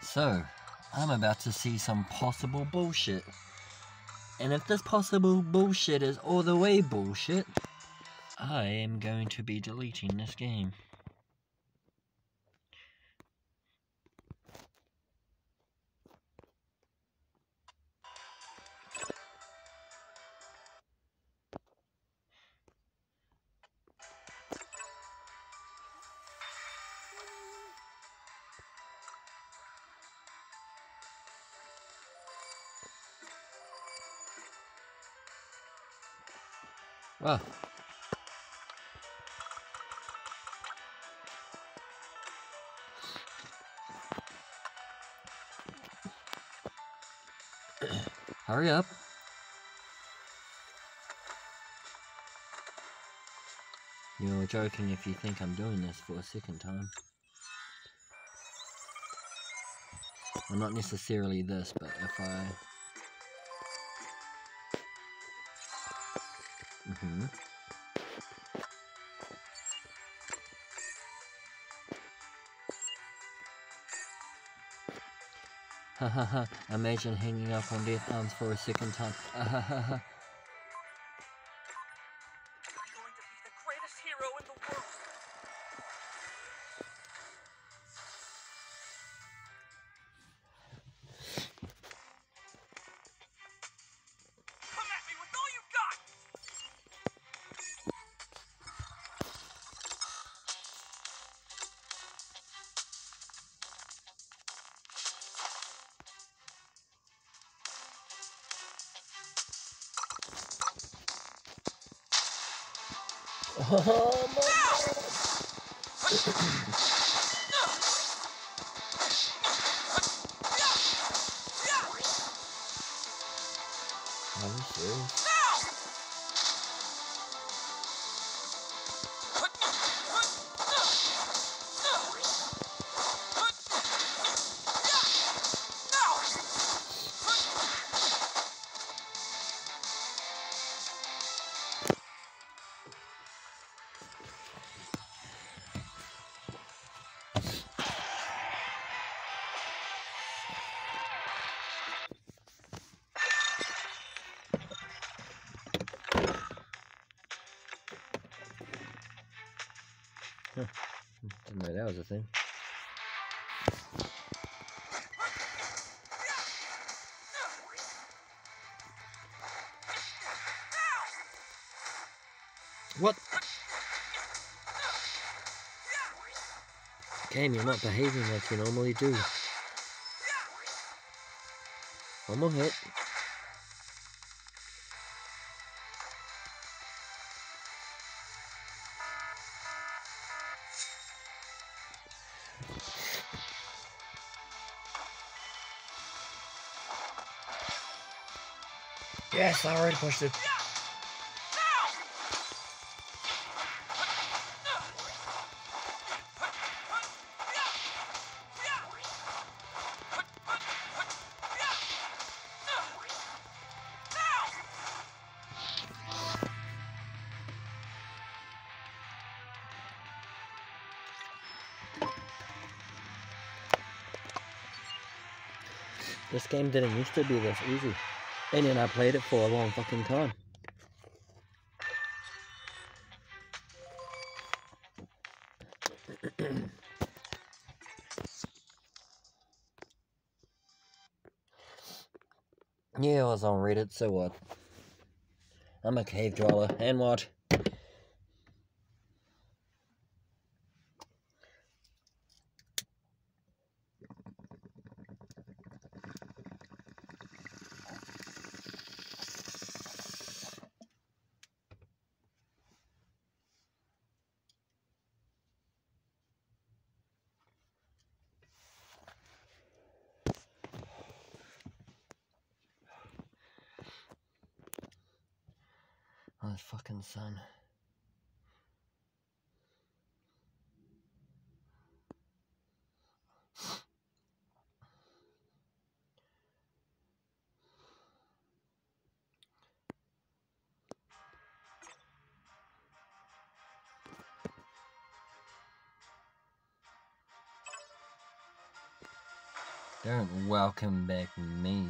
So, I'm about to see some possible bullshit. And if this possible bullshit is all the way bullshit, I am going to be deleting this game. Well, hurry up. You're joking if you think I'm doing this for a second time. Well, not necessarily this, but if I... Ha ha ha, imagine hanging up on death arms for a second time. Ha ha ha ha. I'm going to be the greatest hero in the world. Come at me with all you got! Oh my god! Are you serious? Didn't know that was a thing. What? Game, you're not behaving like you normally do. One more hit. Yes, I already pushed it. This game didn't used to be this easy. And then I played it for a long fucking time. Yeah, I was on Reddit, so what? I'm a cave dweller, and what? Oh, this fucking sun. Don't welcome back me.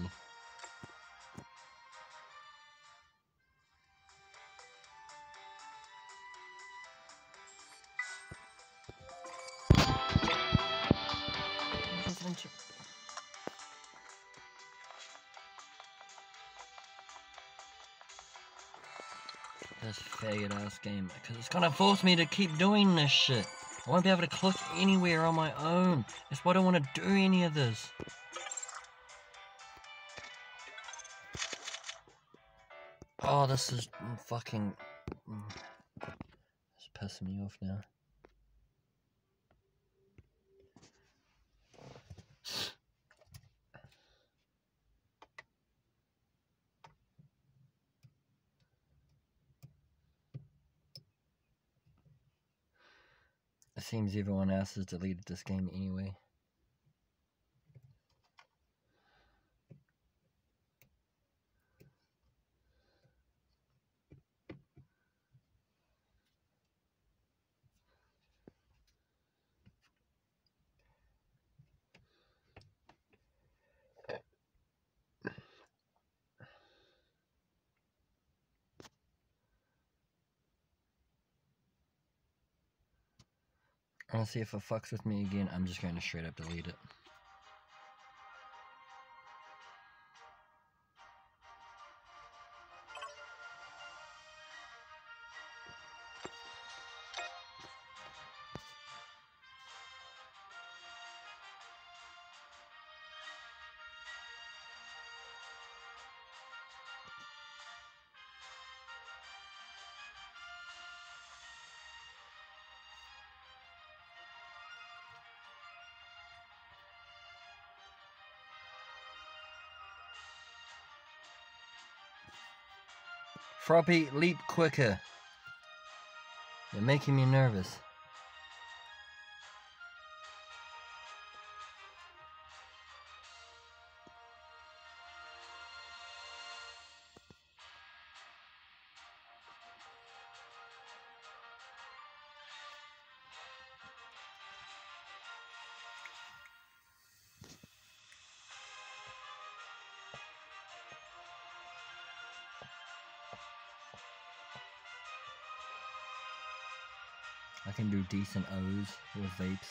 This faggot ass game, because it's gonna force me to keep doing this shit. I won't be able to click anywhere on my own. That's why I don't want to do any of this. Oh, this is fucking... It's pissing me off now. It seems everyone else has deleted this game anyway. Honestly, if it fucks with me again, I'm just going to straight up delete it. Froppy, leap quicker. You're making me nervous. I can do decent O's with vapes.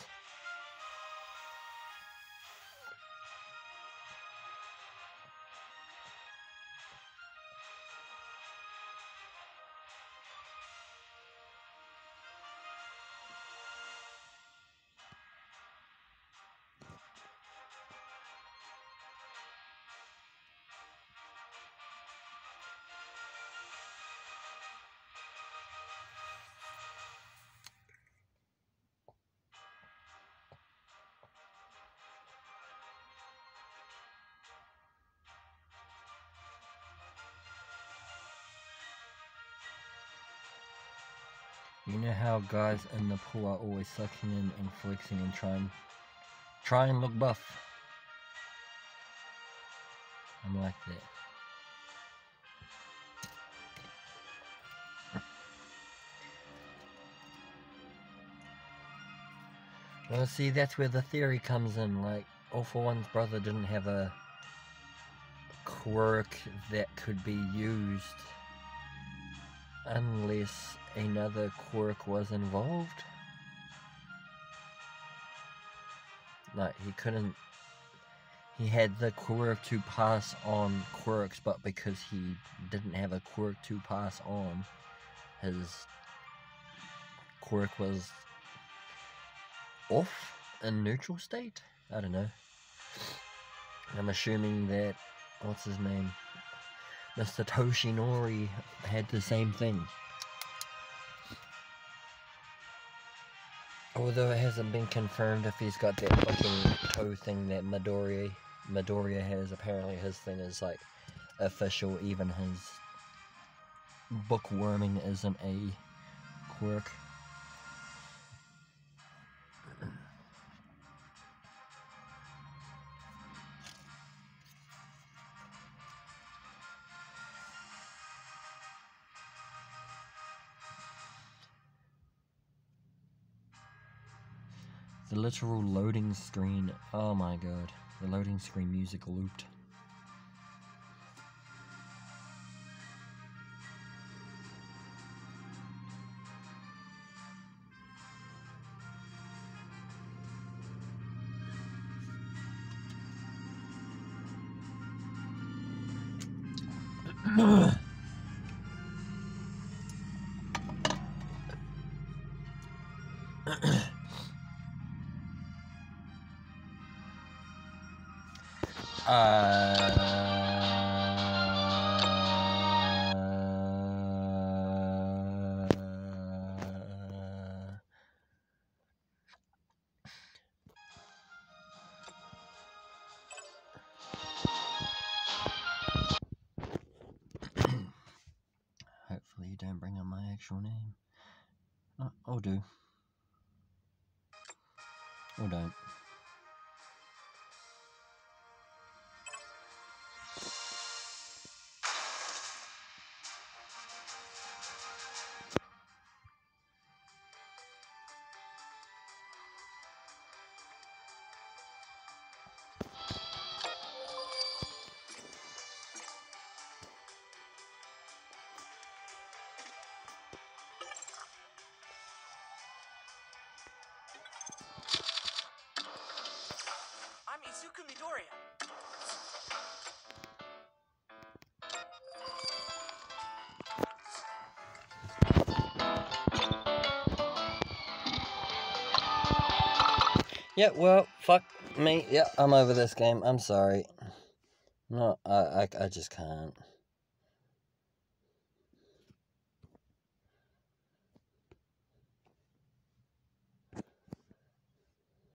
You know how guys in the pool are always sucking in and flexing and try and look buff. I'm like that. Well, see, that's where the theory comes in. Like, All For One's brother didn't have a quirk that could be used unless another quirk was involved. Like, he had the quirk to pass on quirks, but because he didn't have a quirk to pass on, his quirk was off in neutral state? I don't know. I'm assuming that, what's his name? Mr. Toshinori had the same thing. Although it hasn't been confirmed if he's got that fucking toe thing that Midoriya has. Apparently his thing is like official, even his bookworming isn't a quirk. The literal loading screen, oh my god. The loading screen music looped. Hopefully you don't bring up my actual name. Or do. Or don't. I'm Izuku Midoriya. Yeah, well, fuck me. Yeah, I'm over this game. I'm sorry. No, I just can't.